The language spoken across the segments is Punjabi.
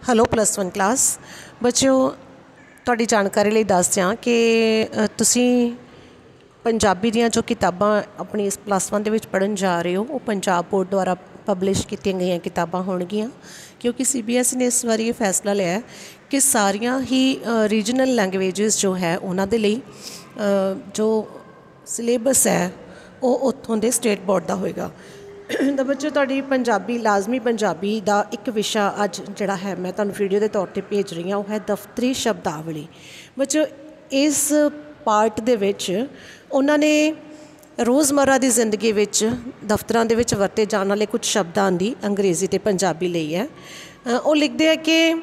हेलो +1 क्लास बच्चों ਤੁਹਾਡੀ ਜਾਣਕਾਰੀ ਲਈ ਦੱਸ ਦਿਆਂ ਕਿ ਤੁਸੀਂ ਪੰਜਾਬੀ ਦੀਆਂ ਜੋ ਕਿਤਾਬਾਂ ਆਪਣੀ ਇਸ +1 ਦੇ ਵਿੱਚ ਪੜ੍ਹਨ ਜਾ ਰਹੇ ਹੋ ਉਹ ਪੰਜਾਬ ਬੋਰਡ ਦੁਆਰਾ ਪਬਲਿਸ਼ ਕੀਤੀਆਂ ਗਈਆਂ ਕਿਤਾਬਾਂ ਹੋਣਗੀਆਂ ਕਿਉਂਕਿ CBSE ਨੇ ਇਸ ਵਾਰੀ ਇਹ ਫੈਸਲਾ ਲਿਆ ਕਿ ਸਾਰੀਆਂ ਹੀ ਰੀਜਨਲ ਲੈਂਗੁਏਜਸ ਜੋ ਹੈ ਉਹਨਾਂ ਦੇ ਲਈ ਜੋ ਸਿਲੇਬਸ ਹੈ ਉਹ ਉੱਥੋਂ ਦੇ ਸਟੇਟ ਬੋਰਡ ਦਾ ਹੋਏਗਾ। ਤਾਂ ਬੱਚੋ ਤੁਹਾਡੀ ਪੰਜਾਬੀ ਲਾਜ਼ਮੀ ਪੰਜਾਬੀ ਦਾ ਇੱਕ ਵਿਸ਼ਾ ਅੱਜ ਜਿਹੜਾ ਹੈ ਮੈਂ ਤੁਹਾਨੂੰ ਵੀਡੀਓ ਦੇ ਤੌਰ 'ਤੇ ਭੇਜ ਰਹੀ ਹਾਂ ਉਹ ਹੈ ਦਫ਼ਤਰੀ ਸ਼ਬਦਾਵਲੀ। ਬੱਚੋ ਇਸ ਪਾਰਟ ਦੇ ਵਿੱਚ ਉਹਨਾਂ ਨੇ ਰੋਜ਼ਮर्रा ਦੀ ਜ਼ਿੰਦਗੀ ਵਿੱਚ ਦਫ਼ਤਰਾਂ ਦੇ ਵਿੱਚ ਵਰਤੇ ਜਾਣ ਵਾਲੇ ਕੁਝ ਸ਼ਬਦਾਂ ਦੀ ਅੰਗਰੇਜ਼ੀ ਅਤੇ ਪੰਜਾਬੀ ਲਈ ਹੈ। ਉਹ ਲਿਖਦੇ ਆ ਕਿ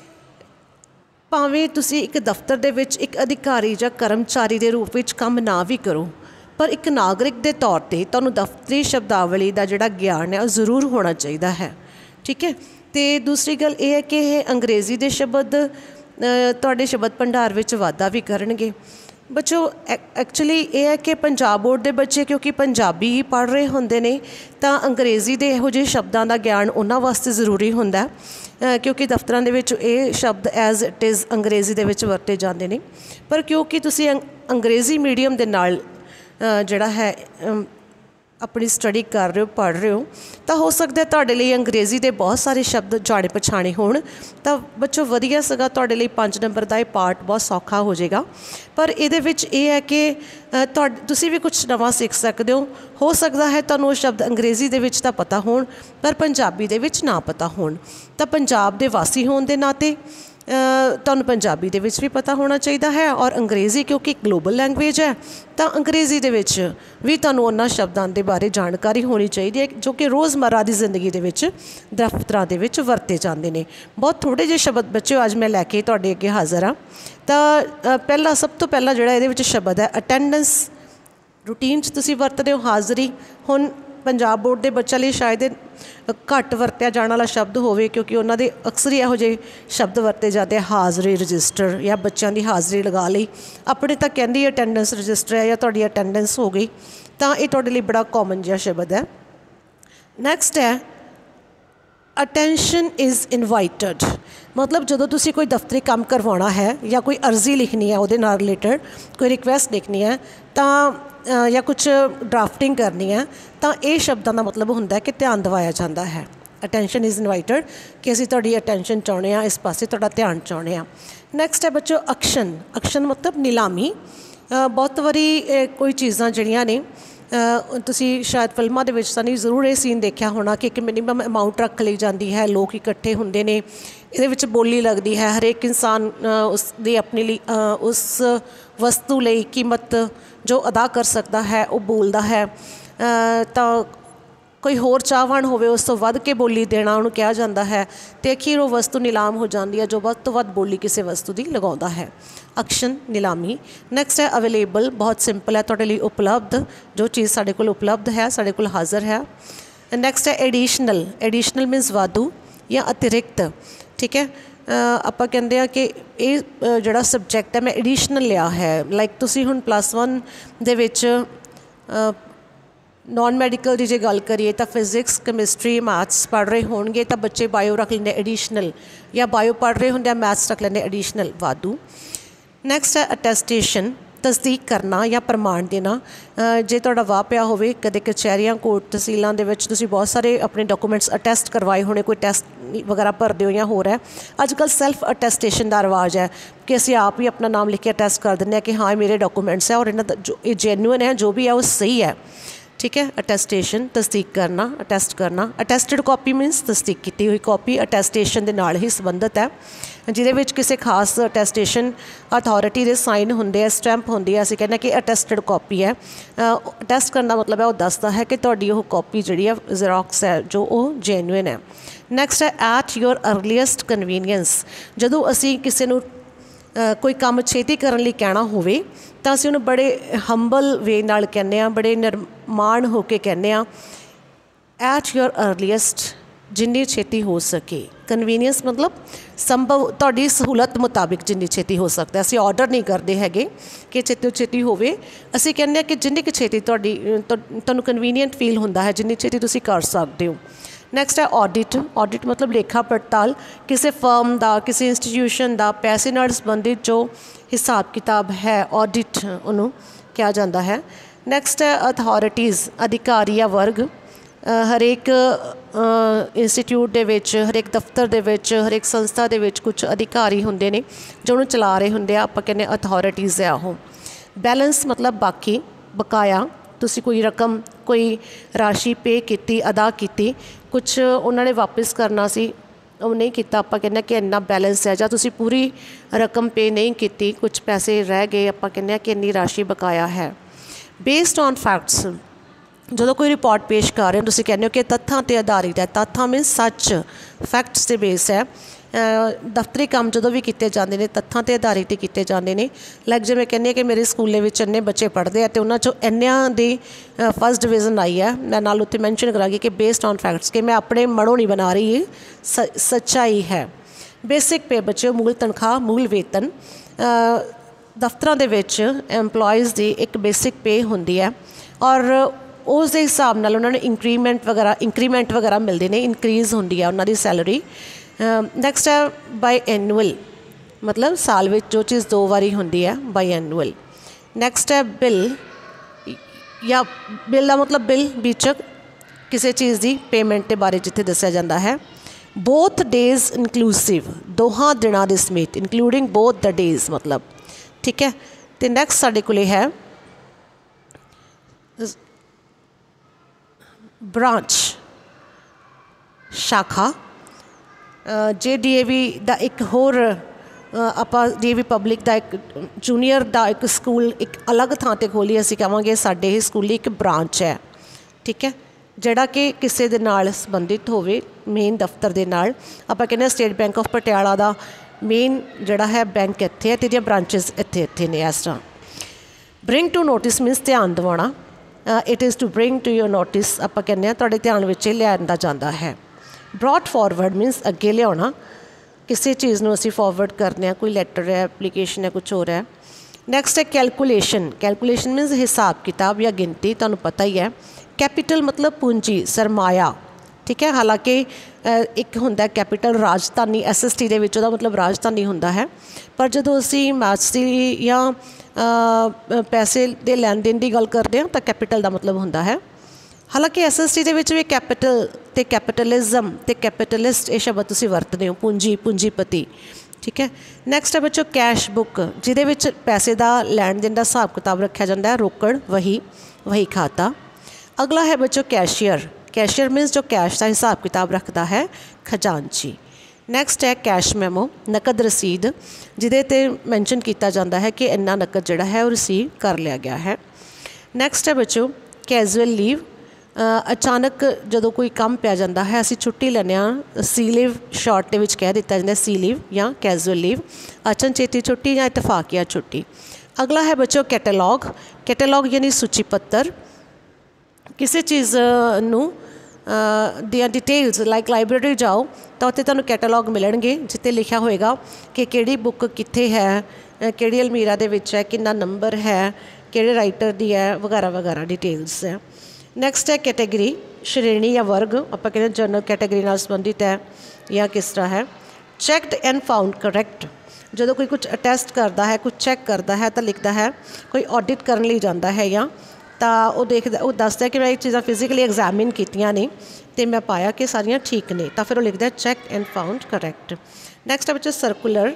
ਭਾਵੇਂ ਤੁਸੀਂ ਇੱਕ ਦਫ਼ਤਰ ਦੇ ਵਿੱਚ ਇੱਕ ਅਧਿਕਾਰੀ ਜਾਂ ਕਰਮਚਾਰੀ ਦੇ ਰੂਪ ਵਿੱਚ ਕੰਮ ਨਾ ਵੀ ਕਰੋ ਪਰ ਇੱਕ ਨਾਗਰਿਕ ਦੇ ਤੌਰ 'ਤੇ ਤੁਹਾਨੂੰ ਦਫ਼ਤਰੀ ਸ਼ਬਦਾਵਲੀ ਦਾ ਜਿਹੜਾ ਗਿਆਨ ਹੈ ਉਹ ਜ਼ਰੂਰ ਹੋਣਾ ਚਾਹੀਦਾ ਹੈ। ਠੀਕ ਹੈ। ਅਤੇ ਦੂਸਰੀ ਗੱਲ ਇਹ ਹੈ ਕਿ ਇਹ ਅੰਗਰੇਜ਼ੀ ਦੇ ਸ਼ਬਦ ਤੁਹਾਡੇ ਸ਼ਬਦ ਭੰਡਾਰ ਵਿੱਚ ਵਾਧਾ ਵੀ ਕਰਨਗੇ। ਬੱਚੋ ਐਕਚੁਅਲੀ ਇਹ ਹੈ ਕਿ ਪੰਜਾਬ ਬੋਰਡ ਦੇ ਬੱਚੇ ਕਿਉਂਕਿ ਪੰਜਾਬੀ ਹੀ ਪੜ੍ਹ ਰਹੇ ਹੁੰਦੇ ਨੇ ਤਾਂ ਅੰਗਰੇਜ਼ੀ ਦੇ ਇਹੋ ਜਿਹੇ ਸ਼ਬਦਾਂ ਦਾ ਗਿਆਨ ਉਹਨਾਂ ਵਾਸਤੇ ਜ਼ਰੂਰੀ ਹੁੰਦਾ ਕਿਉਂਕਿ ਦਫ਼ਤਰਾਂ ਦੇ ਵਿੱਚ ਇਹ ਸ਼ਬਦ ਐਜ਼ ਇਟ ਇਜ਼ ਅੰਗਰੇਜ਼ੀ ਦੇ ਵਿੱਚ ਵਰਤੇ ਜਾਂਦੇ ਨੇ। ਪਰ ਕਿਉਂਕਿ ਤੁਸੀਂ ਅੰਗਰੇਜ਼ੀ ਮੀਡੀਅਮ ਦੇ ਨਾਲ ਜਿਹੜਾ ਹੈ ਆਪਣੀ ਸਟੱਡੀ ਕਰ ਰਹੇ ਹੋ ਪੜ੍ਹ ਰਹੇ ਹੋ ਤਾਂ ਹੋ ਸਕਦਾ ਤੁਹਾਡੇ ਲਈ ਅੰਗਰੇਜ਼ੀ ਦੇ ਬਹੁਤ ਸਾਰੇ ਸ਼ਬਦ ਜਾਣੇ ਪਛਾਣੇ ਹੋਣ ਤਾਂ ਬੱਚੋ ਵਧੀਆ ਸੀਗਾ ਤੁਹਾਡੇ ਲਈ 5 ਨੰਬਰ ਦਾ ਇਹ ਪਾਰਟ ਬਹੁਤ ਸੌਖਾ ਹੋ ਜਾਏਗਾ। ਪਰ ਇਹਦੇ ਵਿੱਚ ਇਹ ਹੈ ਕਿ ਤੁਸੀਂ ਵੀ ਕੁਛ ਨਵਾਂ ਸਿੱਖ ਸਕਦੇ ਹੋ ਸਕਦਾ ਹੈ ਤੁਹਾਨੂੰ ਉਹ ਸ਼ਬਦ ਅੰਗਰੇਜ਼ੀ ਦੇ ਵਿੱਚ ਤਾਂ ਪਤਾ ਹੋਣ ਪਰ ਪੰਜਾਬੀ ਦੇ ਵਿੱਚ ਨਾ ਪਤਾ ਹੋਣ। ਤਾਂ ਪੰਜਾਬ ਦੇ ਵਾਸੀ ਹੋਣ ਦੇ ਨਾਤੇ ਤੁਹਾਨੂੰ ਪੰਜਾਬੀ ਦੇ ਵਿੱਚ ਵੀ ਪਤਾ ਹੋਣਾ ਚਾਹੀਦਾ ਹੈ ਔਰ ਅੰਗਰੇਜ਼ੀ ਕਿਉਂਕਿ ਗਲੋਬਲ ਲੈਂਗੁਏਜ ਹੈ ਤਾਂ ਅੰਗਰੇਜ਼ੀ ਦੇ ਵਿੱਚ ਵੀ ਤੁਹਾਨੂੰ ਉਹਨਾਂ ਸ਼ਬਦਾਂ ਦੇ ਬਾਰੇ ਜਾਣਕਾਰੀ ਹੋਣੀ ਚਾਹੀਦੀ ਹੈ ਜੋ ਕਿ ਰੋਜ਼ਮर्रा ਦੀ ਜ਼ਿੰਦਗੀ ਦੇ ਵਿੱਚ ਦਫ਼ਤਰਾਂ ਦੇ ਵਿੱਚ ਵਰਤੇ ਜਾਂਦੇ ਨੇ। ਬਹੁਤ ਥੋੜ੍ਹੇ ਜਿਹੇ ਸ਼ਬਦ ਬੱਚਿਓ ਅੱਜ ਮੈਂ ਲੈ ਕੇ ਤੁਹਾਡੇ ਅੱਗੇ ਹਾਜ਼ਰ ਹਾਂ। ਤਾਂ ਸਭ ਤੋਂ ਪਹਿਲਾਂ ਜਿਹੜਾ ਇਹਦੇ ਵਿੱਚ ਸ਼ਬਦ ਹੈ ਅਟੈਂਡੈਂਸ। ਰੂਟੀਨ 'ਚ ਤੁਸੀਂ ਵਰਤਦੇ ਹੋ ਹਾਜ਼ਰੀ। ਹੁਣ ਪੰਜਾਬ ਬੋਰਡ ਦੇ ਬੱਚਿਆਂ ਲਈ ਸ਼ਾਇਦ ਘੱਟ ਵਰਤਿਆ ਜਾਣ ਵਾਲਾ ਸ਼ਬਦ ਹੋਵੇ ਕਿਉਂਕਿ ਉਹਨਾਂ ਦੇ ਅਕਸਰ ਹੀ ਇਹੋ ਜਿਹੇ ਸ਼ਬਦ ਵਰਤੇ ਜਾਂਦੇ ਆ ਹਾਜ਼ਰੀ ਰਜਿਸਟਰ ਜਾਂ ਬੱਚਿਆਂ ਦੀ ਹਾਜ਼ਰੀ ਲਗਾ ਲਈ। ਆਪਣੇ ਤਾਂ ਕਹਿੰਦੀ ਅਟੈਂਡੈਂਸ ਰਜਿਸਟਰ ਹੈ ਜਾਂ ਤੁਹਾਡੀ ਅਟੈਂਡੈਂਸ ਹੋ ਗਈ ਤਾਂ ਇਹ ਤੁਹਾਡੇ ਲਈ ਬੜਾ ਕਾਮਨ ਜਿਹਾ ਸ਼ਬਦ ਹੈ। ਨੈਕਸਟ ਹੈ ਅਟੈਂਸ਼ਨ ਇਜ਼ ਇਨਵਾਈਟਡ। ਮਤਲਬ ਜਦੋਂ ਤੁਸੀਂ ਕੋਈ ਦਫ਼ਤਰੀ ਕੰਮ ਕਰਵਾਉਣਾ ਹੈ ਜਾਂ ਕੋਈ ਅਰਜ਼ੀ ਲਿਖਣੀ ਹੈ ਉਹਦੇ ਨਾਲ ਰਿਲੇਟਡ ਕੋਈ ਰਿਕੁਐਸਟ ਲਿਖਣੀ ਹੈ ਤਾਂ ਜਾਂ ਕੁਛ ਡਰਾਫਟਿੰਗ ਕਰਨੀ ਹੈ ਤਾਂ ਇਹ ਸ਼ਬਦਾਂ ਦਾ ਮਤਲਬ ਹੁੰਦਾ ਕਿ ਧਿਆਨ ਦਿਵਾਇਆ ਜਾਂਦਾ ਹੈ। ਅਟੈਂਸ਼ਨ ਇਜ਼ ਇਨਵਾਈਟਡ ਕਿ ਅਸੀਂ ਤੁਹਾਡੀ ਅਟੈਂਸ਼ਨ ਚਾਹੁੰਦੇ ਹਾਂ ਇਸ ਪਾਸੇ ਤੁਹਾਡਾ ਧਿਆਨ ਚਾਹੁੰਦੇ ਹਾਂ। ਨੈਕਸਟ ਹੈ ਬੱਚੋ ਅਕਸ਼ਨ। ਅਕਸ਼ਨ ਮਤਲਬ ਨਿਲਾਮੀ। ਬਹੁਤ ਵਾਰੀ ਕੋਈ ਚੀਜ਼ਾਂ ਜਿਹੜੀਆਂ ਨੇ ਤੁਸੀਂ ਸ਼ਾਇਦ ਫਿਲਮਾਂ ਦੇ ਵਿੱਚ ਤਾਂ ਨਹੀਂ ਜ਼ਰੂਰ ਇਹ ਸੀਨ ਦੇਖਿਆ ਹੋਣਾ ਕਿ ਇੱਕ ਮਿਨੀਮਮ ਅਮਾਊਂਟ ਰੱਖ ਲਈ ਜਾਂਦੀ ਹੈ ਲੋਕ ਇਕੱਠੇ ਹੁੰਦੇ ਨੇ ਇਹਦੇ ਵਿੱਚ ਬੋਲੀ ਲੱਗਦੀ ਹੈ ਹਰੇਕ ਇਨਸਾਨ ਉਸ ਦੀ ਆਪਣੇ ਲਈ ਉਸ ਵਸਤੂ ਲਈ ਕੀਮਤ ਜੋ ਅਦਾ ਕਰ ਸਕਦਾ ਹੈ ਉਹ ਬੋਲਦਾ ਹੈ। ਤਾਂ ਕੋਈ ਹੋਰ ਚਾਹਵਾਨ ਹੋਵੇ ਉਸ ਤੋਂ ਵੱਧ ਕੇ ਬੋਲੀ ਦੇਣਾ ਉਹਨੂੰ ਕਿਹਾ ਜਾਂਦਾ ਹੈ ਅਤੇ ਅਖੀਰ ਉਹ ਵਸਤੂ ਨਿਲਾਮ ਹੋ ਜਾਂਦੀ ਹੈ ਜੋ ਵੱਧ ਤੋਂ ਵੱਧ ਬੋਲੀ ਕਿਸੇ ਵਸਤੂ ਦੀ ਲਗਾਉਂਦਾ ਹੈ। ਅਕਸ਼ਨ ਨਿਲਾਮੀ। ਨੈਕਸਟ ਹੈ ਅਵੇਲੇਬਲ। ਬਹੁਤ ਸਿੰਪਲ ਹੈ ਤੁਹਾਡੇ ਲਈ ਉਪਲਬਧ ਜੋ ਚੀਜ਼ ਸਾਡੇ ਕੋਲ ਉਪਲਬਧ ਹੈ ਸਾਡੇ ਕੋਲ ਹਾਜ਼ਰ ਹੈ। ਨੈਕਸਟ ਹੈ ਐਡੀਸ਼ਨਲ। ਐਡੀਸ਼ਨਲ ਮੀਨਸ ਵਾਧੂ ਜਾਂ ਅਤਿਰਿਕਤ। ਠੀਕ ਹੈ। ਆਪਾਂ ਕਹਿੰਦੇ ਹਾਂ ਕਿ ਇਹ ਜਿਹੜਾ ਸਬਜੈਕਟ ਹੈ ਮੈਂ ਐਡੀਸ਼ਨਲ ਲਿਆ ਹੈ ਲਾਈਕ ਤੁਸੀਂ ਹੁਣ +1 ਦੇ ਵਿੱਚ ਨੋਨ ਮੈਡੀਕਲ ਦੀ ਜੇ ਗੱਲ ਕਰੀਏ ਤਾਂ ਫਿਜ਼ਿਕਸ ਕੈਮਿਸਟਰੀ ਮੈਥਸ ਪੜ੍ਹ ਰਹੇ ਹੋਣਗੇ ਤਾਂ ਬੱਚੇ ਬਾਇਓ ਰੱਖ ਲੈਂਦੇ ਐਡੀਸ਼ਨਲ ਜਾਂ ਬਾਇਓ ਪੜ੍ਹ ਰਹੇ ਹੁੰਦੇ ਆ ਮੈਥਸ ਰੱਖ ਲੈਂਦੇ ਐਡੀਸ਼ਨਲ ਵਾਧੂ। ਨੈਕਸਟ ਹੈ ਅਟੈਸਟੇਸ਼ਨ। ਤਸਦੀਕ ਕਰਨਾ ਜਾਂ ਪ੍ਰਮਾਣ ਦੇਣਾ। ਜੇ ਤੁਹਾਡਾ ਵਾਹ ਪਿਆ ਹੋਵੇ ਕਦੇ ਕਚਹਿਰੀਆਂ ਕੋਰਟ ਤਹਿਸੀਲਾਂ ਦੇ ਵਿੱਚ ਤੁਸੀਂ ਬਹੁਤ ਸਾਰੇ ਆਪਣੇ ਡਾਕੂਮੈਂਟਸ ਅਟੈਸਟ ਕਰਵਾਏ ਹੋਣੇ ਕੋਈ ਟੈਸਟ ਵਗੈਰਾ ਭਰਦੇ ਹੋ ਜਾਂ ਹੋਰ ਹੈ। ਅੱਜ ਕੱਲ੍ਹ ਸੈਲਫ ਅਟੈਸਟੇਸ਼ਨ ਦਾ ਰਿਵਾਜ ਹੈ ਕਿ ਅਸੀਂ ਆਪ ਹੀ ਆਪਣਾ ਨਾਮ ਲਿਖ ਕੇ ਅਟੈਸਟ ਕਰ ਦਿੰਦੇ ਹਾਂ ਕਿ ਹਾਂ ਇਹ ਮੇਰੇ ਡਾਕੂਮੈਂਟਸ ਹੈ ਔਰ ਇਹਨਾਂ ਦਾ ਜੋ ਇਹ ਜੈਨੂਅਨ ਹੈ ਜੋ ਵੀ ਹੈ ਉਹ ਸਹੀ ਹੈ। ਠੀਕ ਹੈ। ਅਟੈਸਟੇਸ਼ਨ ਤਸਦੀਕ ਕਰਨਾ ਅਟੈਸਟ ਕਰਨਾ। ਅਟੈਸਟਡ ਕਾਪੀ ਮੀਨਸ ਤਸਦੀਕ ਕੀਤੀ ਹੋਈ ਕਾਪੀ ਅਟੈਸਟੇਸ਼ਨ ਦੇ ਨਾਲ ਹੀ ਸੰਬੰਧਿਤ ਹੈ ਜਿਹਦੇ ਵਿੱਚ ਕਿਸੇ ਖਾਸ ਅਟੈਸਟੇਸ਼ਨ ਅਥਾਰਟੀ ਦੇ ਸਾਈਨ ਹੁੰਦੇ ਆ ਸਟੈਂਪ ਹੁੰਦੀ ਹੈ ਅਸੀਂ ਕਹਿੰਦੇ ਕਿ ਅਟੈਸਟਡ ਕਾਪੀ ਹੈ। ਅਟੈਸਟ ਕਰਨ ਦਾ ਮਤਲਬ ਹੈ ਉਹ ਦੱਸਦਾ ਹੈ ਕਿ ਤੁਹਾਡੀ ਉਹ ਕਾਪੀ ਜਿਹੜੀ ਹੈ ਜ਼ੈਰੋਕਸ ਹੈ ਜੋ ਉਹ ਜੈਨੂਅਨ ਹੈ। ਨੈਕਸਟ ਹੈ ਐਟ ਯੋਰ ਅਰਲੀਐਸਟ ਕਨਵੀਨੀਅੰਸ। ਜਦੋਂ ਅਸੀਂ ਕਿਸੇ ਨੂੰ ਕੋਈ ਕੰਮ ਛੇਤੀ ਕਰਨ ਲਈ ਕਹਿਣਾ ਹੋਵੇ ਤਾਂ ਅਸੀਂ ਉਹਨੂੰ ਬੜੇ ਹੰਬਲ ਵੇ ਨਾਲ ਕਹਿੰਦੇ ਹਾਂ ਬੜੇ ਨਿਰਮਾਣ ਹੋ ਕੇ ਕਹਿੰਦੇ ਹਾਂ ਐਟ ਯੋਰ ਅਰਲੀਐਸਟ ਜਿੰਨੀ ਛੇਤੀ ਹੋ ਸਕੇ। ਕਨਵੀਨੀਅੰਸ ਮਤਲਬ ਸੰਭਵ ਤੁਹਾਡੀ ਸਹੂਲਤ ਮੁਤਾਬਿਕ ਜਿੰਨੀ ਛੇਤੀ ਹੋ ਸਕਦਾ। ਅਸੀਂ ਔਡਰ ਨਹੀਂ ਕਰਦੇ ਹੈਗੇ ਕਿ ਛੇਤੀ ਤੋਂ ਛੇਤੀ ਹੋਵੇ ਅਸੀਂ ਕਹਿੰਦੇ ਹਾਂ ਕਿ ਜਿੰਨੀ ਕੁ ਛੇਤੀ ਤੁਹਾਨੂੰ ਕਨਵੀਨੀਐਂਟ ਫੀਲ ਹੁੰਦਾ ਹੈ ਜਿੰਨੀ ਛੇਤੀ ਤੁਸੀਂ ਕਰ ਸਕਦੇ ਹੋ। ਨੈਕਸਟ ਹੈ ਆਡਿਟ। ਆਡਿਟ मतलब ਲੇਖਾ ਪੜਤਾਲ, ਕਿਸੇ ਫਰਮ ਦਾ, ਕਿਸੇ ਇੰਸਟੀਟਿਊਸ਼ਨ ਦਾ ਪੈਸੇ ਨਾਲ ਸੰਬੰਧਿਤ ਜੋ ਹਿਸਾਬ ਕਿਤਾਬ ਹੈ, ਆਡਿਟ ਉਹਨੂੰ ਕਿਹਾ ਜਾਂਦਾ ਹੈ। ਨੈਕਸਟ ਹੈ ਅਥਾਰਟੀਜ਼, ਅਧਿਕਾਰੀ ਜਾਂ ਵਰਗ। ਹਰੇਕ ਇੰਸਟੀਟਿਊਟ ਦੇ ਵਿੱਚ, ਹਰੇਕ ਦਫ਼ਤਰ ਦੇ ਵਿੱਚ, ਹਰੇਕ ਸੰਸਥਾ ਦੇ ਵਿੱਚ ਕੁਝ ਅਧਿਕਾਰੀ ਹੁੰਦੇ ਨੇ ਜੋ ਉਹਨੂੰ ਚਲਾ ਰਹੇ ਹੁੰਦੇ ਆ, ਆਪਾਂ ਕਹਿੰਦੇ ਅਥਾਰਟੀਜ਼ ਆ ਉਹ। ਬੈਲੈਂਸ ਮਤਲਬ ਬਾਕੀ, ਬਕਾਇਆ। ਤੁਸੀਂ ਕੋਈ ਰਕਮ, ਕੋਈ ਰਾਸ਼ੀ ਪੇ ਕੀਤੀ, ਅਦਾ ਕੀਤੀ, ਕੁਛ ਉਹਨਾਂ ਨੇ ਵਾਪਿਸ ਕਰਨਾ ਸੀ, ਉਹ ਨਹੀਂ ਕੀਤਾ, ਆਪਾਂ ਕਹਿੰਦੇ ਕਿ ਇੰਨਾ ਬੈਲੈਂਸ ਹੈ। ਜਾਂ ਤੁਸੀਂ ਪੂਰੀ ਰਕਮ ਪੇ ਨਹੀਂ ਕੀਤੀ, ਕੁਛ ਪੈਸੇ ਰਹਿ ਗਏ, ਆਪਾਂ ਕਹਿੰਦੇ ਕਿ ਇੰਨੀ ਰਾਸ਼ੀ ਬਕਾਇਆ ਹੈ। ਬੇਸਡ ਔਨ ਫੈਕਟਸ, ਜਦੋਂ ਕੋਈ ਰਿਪੋਰਟ ਪੇਸ਼ ਕਰ ਰਹੇ ਹੋ ਤੁਸੀਂ ਕਹਿੰਦੇ ਹੋ ਕਿ ਤੱਥਾਂ 'ਤੇ ਆਧਾਰਿਤ ਹੈ। ਤੱਥਾਂ ਮੀਨਸ ਸੱਚ, ਫੈਕਟਸ 'ਤੇ ਬੇਸ ਹੈ। ਦਫ਼ਤਰੀ ਕੰਮ ਜਦੋਂ ਵੀ ਕੀਤੇ ਜਾਂਦੇ ਨੇ ਤੱਥਾਂ 'ਤੇ ਆਧਾਰਿਤ ਹੀ ਕੀਤੇ ਜਾਂਦੇ ਨੇ। ਲਾਈਕ ਜਿਵੇਂ ਕਹਿੰਦੇ ਕਿ ਮੇਰੇ ਸਕੂਲੇ ਵਿੱਚ ਇੰਨੇ ਬੱਚੇ ਪੜ੍ਹਦੇ ਆ ਅਤੇ ਉਹਨਾਂ 'ਚੋਂ ਇੰਨਿਆਂ ਦੀ ਫਸਟ ਡਿਵੀਜ਼ਨ ਆਈ ਹੈ, ਮੈਂ ਨਾਲ ਉੱਥੇ ਮੈਂਸ਼ਨ ਕਰਾਂਗੀ ਕਿ ਬੇਸਡ ਔਨ ਫੈਕਟਸ, ਕਿ ਮੈਂ ਆਪਣੇ ਮਨੋਂ ਨਹੀਂ ਬਣਾ ਰਹੀ, ਇਹ ਸੱਚਾਈ ਹੈ। ਬੇਸਿਕ ਪੇ ਬੱਚੇ, ਮੂਲ ਤਨਖਾਹ, ਮੂਲ ਵੇਤਨ। ਦਫ਼ਤਰਾਂ ਦੇ ਵਿੱਚ ਐਮਪਲੋਈਜ਼ ਦੀ ਇੱਕ ਬੇਸਿਕ ਪੇ ਹੁੰਦੀ ਹੈ ਔਰ ਉਸ ਦੇ ਹਿਸਾਬ ਨਾਲ ਉਹਨਾਂ ਨੂੰ ਇੰਕਰੀਮੈਂਟ ਵਗੈਰਾ ਮਿਲਦੇ ਨੇ, ਇਨਕਰੀਜ਼ ਹੁੰਦੀ ਹੈ ਉਹਨਾਂ ਦੀ ਸੈਲਰੀ। ਨੈਕਸਟ ਹੈ ਬਾਈ ਐਨੂਅਲ, ਮਤਲਬ ਸਾਲ ਵਿੱਚ ਜੋ ਚੀਜ਼ 2 ਵਾਰੀ ਹੁੰਦੀ ਹੈ, ਬਾਈ ਐਨੂਅਲ। ਨੈਕਸਟ ਹੈ ਬਿੱਲ, ਜਾਂ ਬਿੱਲ ਦਾ ਮਤਲਬ ਬਿੱਲ, ਵੀਚਕ, ਕਿਸੇ ਚੀਜ਼ ਦੀ ਪੇਮੈਂਟ ਦੇ ਬਾਰੇ ਜਿੱਥੇ ਦੱਸਿਆ ਜਾਂਦਾ ਹੈ। ਬੋਥ ਡੇਜ਼ ਇਨਕਲੂਸਿਵ, ਦੋਹਾਂ ਦਿਨਾਂ ਦੇ ਸਮੇਤ, ਇਨਕਲੂਡਿੰਗ ਬੋਥ ਦ ਡੇਜ਼ ਮਤਲਬ, ਠੀਕ ਹੈ। ਅਤੇ ਨੈਕਸਟ ਸਾਡੇ ਕੋਲ ਹੈ ਬ੍ਰਾਂਚ, ਸ਼ਾਖਾ। JDAV ਦਾ ਇੱਕ ਹੋਰ ਆਪਾਂ DAV ਪਬਲਿਕ ਦਾ ਇੱਕ ਜੂਨੀਅਰ ਦਾ ਇੱਕ ਸਕੂਲ ਇੱਕ ਅਲੱਗ ਥਾਂ 'ਤੇ ਖੋਲ੍ਹੀ, ਅਸੀਂ ਕਹਾਂਗੇ ਸਾਡੇ ਹੀ ਸਕੂਲ ਦੀ ਇੱਕ ਬ੍ਰਾਂਚ ਹੈ, ਠੀਕ ਹੈ, ਜਿਹੜਾ ਕਿ ਕਿਸੇ ਦੇ ਨਾਲ ਸੰਬੰਧਿਤ ਹੋਵੇ, ਮੇਨ ਦਫ਼ਤਰ ਦੇ ਨਾਲ। ਆਪਾਂ ਕਹਿੰਦੇ ਹਾਂ ਸਟੇਟ ਬੈਂਕ ਆਫ ਪਟਿਆਲਾ ਦਾ ਮੇਨ ਜਿਹੜਾ ਹੈ ਬੈਂਕ ਇੱਥੇ ਹੈ ਅਤੇ ਇਹਦੀਆਂ ਬ੍ਰਾਂਚਿਸ ਇੱਥੇ ਨੇ ਇਸ ਤਰ੍ਹਾਂ। ਬ੍ਰਿੰਗ ਟੂ ਨੋਟਿਸ ਮੀਨਸ ਧਿਆਨ ਦਿਵਾਉਣਾ। It is to bring to your notice, ਆਪਾਂ ਕਹਿੰਦੇ ਹਾਂ ਤੁਹਾਡੇ ਧਿਆਨ ਵਿੱਚ ਲਿਆਂਦਾ ਜਾਂਦਾ ਹੈ। ਬ੍ਰੌਟ ਫਾਰਵਰਡ ਮੀਨਸ ਅੱਗੇ ਲਿਆਉਣਾ, ਕਿਸੇ ਚੀਜ਼ ਨੂੰ ਅਸੀਂ ਫਾਰਵਰਡ ਕਰਦੇ ਹਾਂ, ਕੋਈ ਲੈਟਰ ਹੈ, ਐਪਲੀਕੇਸ਼ਨ ਹੈ, ਕੁਛ ਹੋਰ ਹੈ। ਨੈਕਸਟ ਹੈ ਕੈਲਕੂਲੇਸ਼ਨ। ਕੈਲਕੂਲੇਸ਼ਨ ਮੀਨਸ ਹਿਸਾਬ ਕਿਤਾਬ ਜਾਂ ਗਿਣਤੀ, ਤੁਹਾਨੂੰ ਪਤਾ ਹੀ ਹੈ। ਕੈਪੀਟਲ ਮਤਲਬ ਪੂੰਜੀ, ਸਰਮਾਇਆ, ਠੀਕ ਹੈ। ਹਾਲਾਂਕਿ ਇੱਕ ਹੁੰਦਾ ਕੈਪੀਟਲ ਰਾਜਧਾਨੀ, SST ਦੇ ਵਿੱਚ ਉਹਦਾ ਮਤਲਬ ਰਾਜਧਾਨੀ ਹੁੰਦਾ ਹੈ, ਪਰ ਜਦੋਂ ਅਸੀਂ ਮੈਥਸ ਦੀ ਜਾਂ ਪੈਸੇ ਦੇ ਲੈਣ ਦੇਣ ਦੀ ਗੱਲ ਕਰਦੇ ਹਾਂ ਤਾਂ ਕੈਪੀਟਲ ਦਾ ਮਤਲਬ ਹੁੰਦਾ ਹੈ। ਹਾਲਾਂਕਿ SST ਦੇ ਵਿੱਚ ਵੀ ਕੈਪੀਟਲ ਅਤੇ ਕੈਪੀਟਲਿਜ਼ਮ ਅਤੇ ਕੈਪੀਟਲਿਸਟ ਇਹ ਸ਼ਬਦ ਤੁਸੀਂ ਵਰਤਦੇ ਹੋ, ਪੂੰਜੀ, ਪੂੰਜੀਪਤੀ, ਠੀਕ ਹੈ। ਨੈਕਸਟ ਹੈ ਬੱਚੋ ਕੈਸ਼ ਬੁੱਕ, ਜਿਹਦੇ ਵਿੱਚ ਪੈਸੇ ਦਾ ਲੈਣ ਦੇਣ ਦਾ ਹਿਸਾਬ ਕਿਤਾਬ ਰੱਖਿਆ ਜਾਂਦਾ ਹੈ, ਰੋਕੜ, ਵਹੀ ਖਾਤਾ। ਅਗਲਾ ਹੈ ਬੱਚੋ ਕੈਸ਼ੀਅਰ। ਕੈਸ਼ੀਅਰ ਮੀਨਸ ਜੋ ਕੈਸ਼ ਦਾ ਹਿਸਾਬ ਕਿਤਾਬ ਰੱਖਦਾ ਹੈ, ਖਜ਼ਾਨਚੀ। ਨੈਕਸਟ ਹੈ ਕੈਸ਼ ਮੈਮੋ, ਨਕਦ ਰਸੀਦ, ਜਿਹਦੇ 'ਤੇ ਮੈਂਸ਼ਨ ਕੀਤਾ ਜਾਂਦਾ ਹੈ ਕਿ ਇੰਨਾ ਨਕਦ ਜਿਹੜਾ ਹੈ ਉਹ ਰਿਸੀਵ ਕਰ ਲਿਆ ਗਿਆ ਹੈ। ਨੈਕਸਟ ਹੈ ਬੱਚੋ ਕੈਜ਼ੂਅਲ ਲੀਵ। ਅਚਾਨਕ ਜਦੋਂ ਕੋਈ ਕੰਮ ਪੈ ਜਾਂਦਾ ਹੈ ਅਸੀਂ ਛੁੱਟੀ ਲੈਂਦੇ ਹਾਂ, ਸੀ ਲੀਵ ਸ਼ਾਰਟ ਦੇ ਵਿੱਚ ਕਹਿ ਦਿੱਤਾ ਜਾਂਦਾ, ਸੀ ਲੀਵ ਜਾਂ ਕੈਜ਼ੂਅਲ ਲੀਵ, ਅਚਨਚੇਤੀ ਛੁੱਟੀ ਜਾਂ ਇਤਫਾਕੀਆ ਛੁੱਟੀ। ਅਗਲਾ ਹੈ ਬੱਚੋ ਕੈਟਾਲੌਗ। ਕੈਟਾਲੌਗ ਯਾਨੀ ਸੂਚੀ ਪੱਤਰ, ਕਿਸੇ ਚੀਜ਼ ਨੂੰ ਦੀਆਂ ਡਿਟੇਲਸ, ਲਾਈਕ ਲਾਇਬ੍ਰੇਰੀ ਜਾਓ ਤਾਂ ਉੱਥੇ ਤੁਹਾਨੂੰ ਕੈਟਾਲੌਗ ਮਿਲਣਗੇ ਜਿੱਥੇ ਲਿਖਿਆ ਹੋਏਗਾ ਕਿ ਕਿਹੜੀ ਬੁੱਕ ਕਿੱਥੇ ਹੈ, ਕਿਹੜੀ ਅਲਮੀਰਾ ਦੇ ਵਿੱਚ ਹੈ, ਕਿੰਨਾ ਨੰਬਰ ਹੈ, ਕਿਹੜੇ ਰਾਈਟਰ ਦੀ ਹੈ, ਵਗੈਰਾ ਵਗੈਰਾ ਡਿਟੇਲਸ ਹੈ। ਨੈਕਸਟ ਹੈ ਕੈਟੇਗਰੀ, ਸ਼੍ਰੇਣੀ ਜਾਂ ਵਰਗ, ਆਪਾਂ ਕਹਿੰਦੇ ਜਨਰਲ ਕੈਟੇਗਰੀ ਨਾਲ ਸੰਬੰਧਿਤ ਹੈ ਜਾਂ ਕਿਸ ਤਰ੍ਹਾਂ ਹੈ। ਚੈੱਕਡ ਐਂਡ ਫਾਊਂਡ ਕਰੈਕਟ, ਜਦੋਂ ਕੋਈ ਕੁਝ ਅਟੈਸਟ ਕਰਦਾ ਹੈ, ਕੁਝ ਚੈੱਕ ਕਰਦਾ ਹੈ ਤਾਂ ਲਿਖਦਾ ਹੈ, ਕੋਈ ਆਡਿਟ ਕਰਨ ਲਈ ਜਾਂਦਾ ਹੈ ਜਾਂ ਤਾਂ ਉਹ ਦੱਸਦਾ ਕਿ ਮੈਂ ਇਹ ਚੀਜ਼ਾਂ ਫਿਜ਼ੀਕਲੀ ਐਗਜ਼ਾਮਿਨ ਕੀਤੀਆਂ ਨੇ ਅਤੇ ਮੈਂ ਪਾਇਆ ਕਿ ਸਾਰੀਆਂ ਠੀਕ ਨੇ, ਤਾਂ ਫਿਰ ਉਹ ਲਿਖਦਾ check and found correct. Next ਹੈ ਬੱਚੇ ਸਰਕੂਲਰ,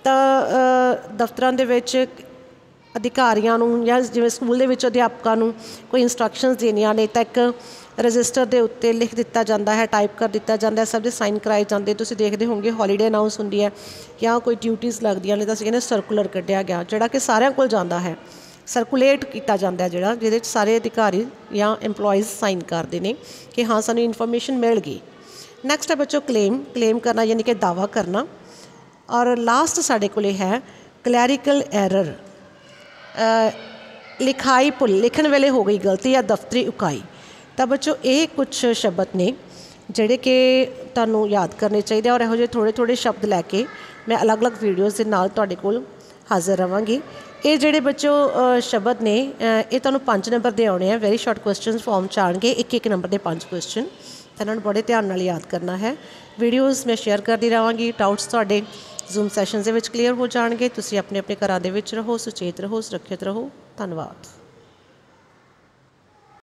ਤਾਂ ਦਫ਼ਤਰਾਂ ਦੇ ਵਿੱਚ ਅਧਿਕਾਰੀਆਂ ਨੂੰ ਜਾਂ ਜਿਵੇਂ ਸਕੂਲ ਦੇ ਵਿੱਚ ਅਧਿਆਪਕਾਂ ਨੂੰ ਕੋਈ ਇੰਸਟਰਕਸ਼ਨਸ ਦੇਣੀਆਂ ਨੇ ਤਾਂ ਇੱਕ ਰਜਿਸਟਰ ਦੇ ਉੱਤੇ ਲਿਖ ਦਿੱਤਾ ਜਾਂਦਾ ਹੈ, ਟਾਈਪ ਕਰ ਦਿੱਤਾ ਜਾਂਦਾ ਹੈ, ਸਭ ਦੇ ਸਾਈਨ ਕਰਾਏ ਜਾਂਦੇ। ਤੁਸੀਂ ਦੇਖਦੇ ਹੋਵੋਗੇ ਹੌਲੀਡੇ ਅਨਾਊਂਸ ਹੁੰਦੀ ਹੈ ਜਾਂ ਕੋਈ ਡਿਊਟੀਜ਼ ਲੱਗਦੀਆਂ ਨੇ ਤਾਂ ਅਸੀਂ ਕਹਿੰਦੇ ਸਰਕੂਲਰ ਕੱਢਿਆ ਗਿਆ, ਜਿਹੜਾ ਕਿ ਸਾਰਿਆਂ ਕੋਲ ਜਾਂਦਾ ਹੈ, ਸਰਕੂਲੇਟ ਕੀਤਾ ਜਾਂਦਾ ਹੈ, ਜਿਹੜਾ ਜਿਹਦੇ 'ਚ ਸਾਰੇ ਅਧਿਕਾਰੀ ਜਾਂ ਇੰਪਲੋਈਜ਼ ਸਾਈਨ ਕਰਦੇ ਨੇ ਕਿ ਹਾਂ ਸਾਨੂੰ ਇਨਫੋਰਮੇਸ਼ਨ ਮਿਲ ਗਈ। ਨੈਕਸਟ ਹੈ ਬੱਚੋ ਕਲੇਮ ਕਰਨਾ ਯਾਨੀ ਕਿ ਦਾਅਵਾ ਕਰਨਾ। ਔਰ ਲਾਸਟ ਸਾਡੇ ਕੋਲ ਹੈ ਕਲੈਰੀਕਲ ਐਰਰ, ਲਿਖਾਈ ਭੁੱਲ, ਲਿਖਣ ਵੇਲੇ ਹੋ ਗਈ ਗਲਤੀ ਜਾਂ ਦਫ਼ਤਰੀ ਉਕਾਈ। ਤਾਂ ਬੱਚੋ ਇਹ ਕੁਛ ਸ਼ਬਦ ਨੇ ਜਿਹੜੇ ਕਿ ਤੁਹਾਨੂੰ ਯਾਦ ਕਰਨੇ ਚਾਹੀਦੇ, ਔਰ ਇਹੋ ਜਿਹੇ ਥੋੜ੍ਹੇ ਸ਼ਬਦ ਲੈ ਕੇ ਮੈਂ ਅਲੱਗ-ਅਲੱਗ ਵੀਡੀਓਜ਼ ਦੇ ਨਾਲ ਤੁਹਾਡੇ ਕੋਲ ਹਾਜ਼ਰ ਰਹਾਂਗੀ। ਇਹ ਜਿਹੜੇ ਬੱਚੋ ਸ਼ਬਦ ਨੇ ਇਹ ਤੁਹਾਨੂੰ 5 ਨੰਬਰ ਦੇ ਆਉਣੇ ਆ, ਵੈਰੀ ਸ਼ਾਰਟ ਕੁਐਸਚਨਸ ਫਾਰਮ 'ਚ ਆਉਣਗੇ, ਇੱਕ ਨੰਬਰ ਦੇ 5 ਕੁਐਸਚਨ। ਇਹਨਾਂ ਨੂੰ ਬੜੇ ਧਿਆਨ ਨਾਲ ਯਾਦ ਕਰਨਾ ਹੈ। ਵੀਡੀਓਜ਼ ਮੈਂ ਸ਼ੇਅਰ ਕਰਦੀ ਰਹਾਂਗੀ, ਡਾਊਟਸ ਤੁਹਾਡੇ ਜ਼ੂਮ ਸੈਸ਼ਨਸ ਦੇ ਵਿੱਚ ਕਲੀਅਰ ਹੋ ਜਾਣਗੇ। ਤੁਸੀਂ ਆਪਣੇ ਆਪਣੇ ਘਰਾਂ ਦੇ ਵਿੱਚ ਰਹੋ, ਸੁਚੇਤ ਰਹੋ, ਸੁਰੱਖਿਅਤ ਰਹੋ। ਧੰਨਵਾਦ।